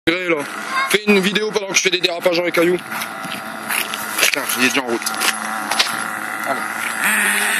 Là. Fais une vidéo pendant que je fais des dérapages dans les cailloux. Putain, il est déjà en route. Allez.